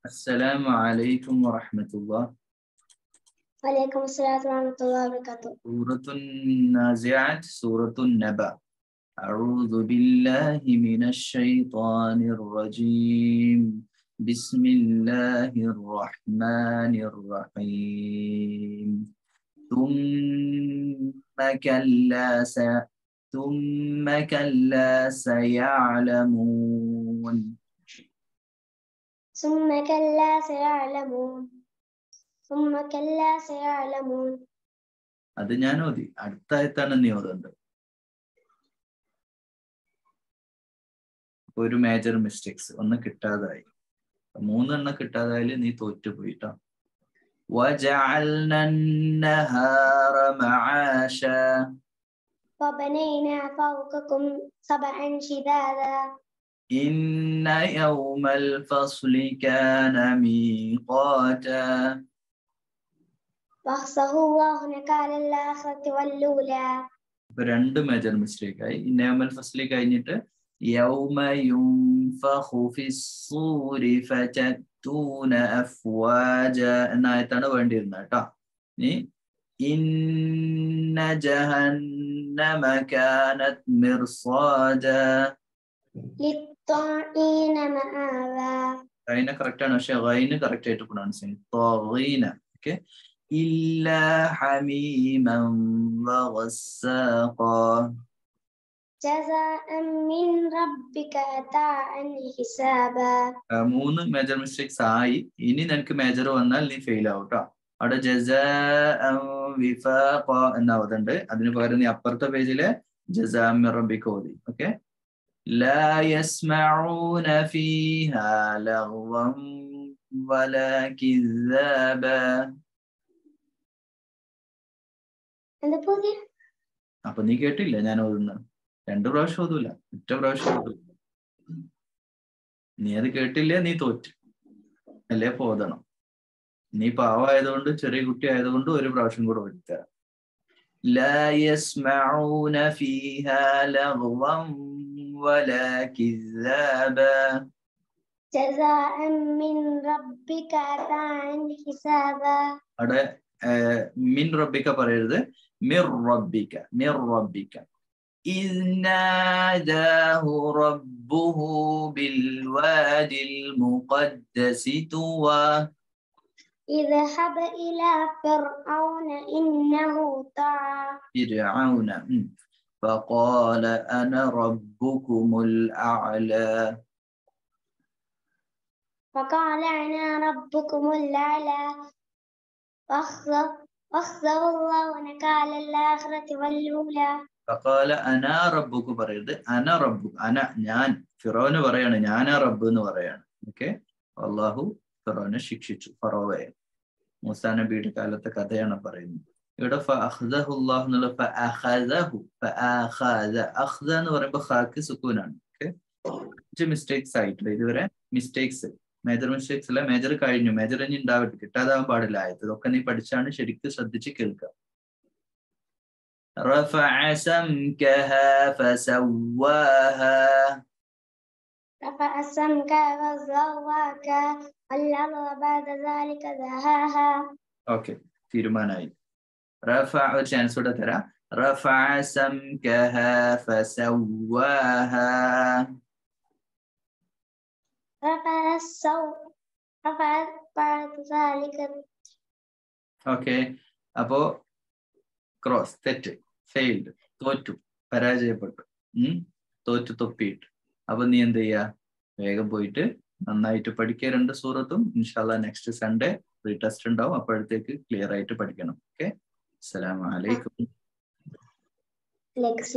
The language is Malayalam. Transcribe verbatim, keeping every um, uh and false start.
السلام عليكم ورحمة الله. وعليكم السلام ورحمة الله وبركاته. سورة النازعات سورة النبأ. أعوذ بالله من الشيطان الرجيم. بسم الله الرحمن الرحيم. ثم كلا س ثم كلا سيعلمون. ثم كلا سيعلمون ثم كلا سيعلمون. അത് ഞാൻ ഓതി. അടുത്ത ആയത്താണ് നീ ഓതേണ്ടത്. ഒരു മേജർ മിസ്റ്റേക്സ് ഒന്ന് കിട്ടാതായി, മൂന്നെണ്ണം കിട്ടാതായാലും നീ തോറ്റുപോയിട്ടാ. وجعلنا النهار معاشا وبنينا فوقكم سبعا شدادا إن يوم الفصل كان ميقاتا. وأخزه الله نكال الآخرة والأولى. ഇപ്പൊ രണ്ട് മേജർ മിസ്റ്റേക്ക് ആയി. ഇന്നയൗമൽ ഫസ്ലി കഴിഞ്ഞിട്ട് യൗമ യുൻഫഖു ഫിസ്സൂരി ഫതഅ്തൂന അഫ്വാജ എന്ന ആയത്താണ് വേണ്ടിയിരുന്നത് കേട്ടോ. ഇനി ഇന്ന ജഹന്നമ കാനത് മിർസാദ. للطاغين مآبا. ഗൈന കറക്റ്റ് ആണ്, പക്ഷെ ഗൈന് കറക്റ്റ് ആയിട്ട് പ്രൊനൗൺസ് ചെയ്യും. ത്വാഗീന. ഓക്കെ. ഇല്ലാ ഹമീമൻ വഗസ്സാഖാ. جزاء من ربك عطاء حسابا. മൂന്ന് മേജർ മിസ്റ്റേക്സ് ആയി. ഇനി നിനക്ക് മേജർ വന്നാൽ നീ ഫെയിൽ ആവും കേട്ടോ. അവിടെ ജസാഅൻ വിഫാഖ എന്നാവുന്നുണ്ട്. അതിന് പകരം നീ അപ്പുറത്തെ പേജിലെ ജസാഅൻ മിൻ റബ്ബിക ഓതി. ഓക്കെ. ലാ യസ്മഊന ഫീഹാ ലഗ്വൻ വലാ കിസ്സാബാ. എന്താ പുതിയ? അപ്പൊ നീ കേട്ടില്ല ഞാൻ ഓതുന്നത്? രണ്ടു പ്രാവശ്യം ഓതൂല, ഒറ്റ പ്രാവശ്യം ഓതൂ. നീ അത് കേട്ടില്ലേ, നീ തോറ്റ്. അല്ലേ പോതണം. നീ പാവായതുകൊണ്ട്, ചെറിയ കുട്ടി ആയതുകൊണ്ട് ഒരു പ്രാവശ്യം കൂടെ ഓടിത്തരാം. ലാ യസ്മഊന ഫീഹാ ലഗ്വൻ വലാ കിസ്സാബാ. جزاء من ربك عطاء حسابا. അവിടെ മിൻ റബ്ബിക പറയരുത്, മിർ റബ്ബിക. മിർ റബ്ബിക. إذ ناداه ربه بالوادي المقدس طوى. اذهب إلى فرعون إنه طغى. فرعون. فقال أنا ربكم الأعلى. فقال أنا ربكم الأعلى. وأخزه الله نكال الآخرة والأولى. فقال أنا ربك പറയരുത്, അന റബ്ബു. അന ഞാൻ. ഫിറോന് പറയാണ് ഞാനാ റബ്ബ് എന്ന് പറയാണ്. ഓക്കെ. അള്ളാഹു ഫിറോനെ ശിക്ഷിച്ചു, ഫറോവയെ. മൂസാ നബിയുടെ കാലത്തെ കഥയാണ് പറയുന്നത്. ഇവിടെ ഫഅഖ്ദഹു അല്ലാഹു എന്നുള്ള ഫഅഖദഹു ഫഅഖദ അഖ്ദ എന്ന് പറയുമ്പോൾ ഖാക്ക് സുക്കൂനാണ്. ഓക്കെ. അഞ്ച് മിസ്റ്റേക്സ് ആയിട്ടില്ല ഇതുവരെ. മിസ്റ്റേക്സ് മേജർ മിസ്റ്റേക്സ് അല്ല, മേജർ കഴിഞ്ഞു. മേജർ ഇനി ഉണ്ടാവട്ടെ, കിട്ടാതാവാൻ പാടില്ല ആയത്. ഇതൊക്കെ നീ പഠിച്ചാണ് ശരിക്കും ശ്രദ്ധിച്ച് കേൾക്കുക. رفع سمكها فسواها. رفع سمكها فسواها والأرض بعد ذلك دحاها. ഓക്കെ, തീരുമാനമായി. رفع ഒരു ചാൻസ് കൂടെ തരാം. رفع سمكها فسواها. رفع السو رفع بعد ذلك. ഓക്കെ. അപ്പോ ക്രോസ്, തെറ്റ്, ഫെയിൽഡ്, തോറ്റു, പരാജയപ്പെട്ടു, ഉം തോറ്റു, തൊപ്പിയിട്ട്. അപ്പൊ നീ എന്ത് ചെയ്യാ? വേഗം പോയിട്ട് നന്നായിട്ട് പഠിക്കുക രണ്ട് സൂറത്തും. ഇൻഷാല്ലാ നെക്സ്റ്റ് സൺഡേ പ്രീ ടെസ്റ്റ് ഉണ്ടാവും. അപ്പോഴത്തേക്ക് ക്ലിയർ ആയിട്ട് പഠിക്കണം. ഓക്കെ. അസ്സലാമു അലൈക്കും.